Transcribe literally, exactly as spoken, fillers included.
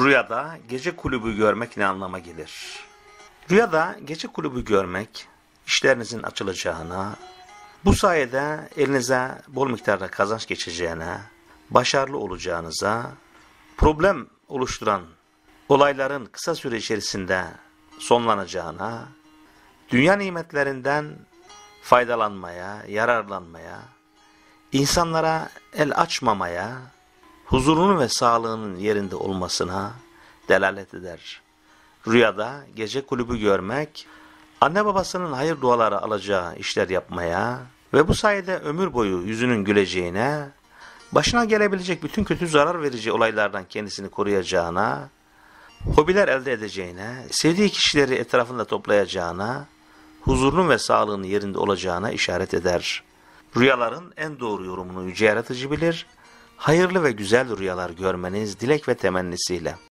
Rüyada gece kulübü görmek ne anlama gelir? Rüyada gece kulübü görmek, işlerinizin açılacağına, bu sayede elinize bol miktarda kazanç geçeceğine, başarılı olacağınıza, problem oluşturan olayların kısa süre içerisinde sonlanacağına, dünya nimetlerinden faydalanmaya, yararlanmaya, insanlara el açmamaya, huzurunun ve sağlığının yerinde olmasına delalet eder. Rüyada gece kulübü görmek, anne babasının hayır duaları alacağı işler yapmaya ve bu sayede ömür boyu yüzünün güleceğine, başına gelebilecek bütün kötü zarar verici olaylardan kendisini koruyacağına, hobiler elde edeceğine, sevdiği kişileri etrafında toplayacağına, huzurunun ve sağlığının yerinde olacağına işaret eder. Rüyaların en doğru yorumunu Yüce Yaratıcı bilir. Hayırlı ve güzel rüyalar görmeniz dilek ve temennisiyle.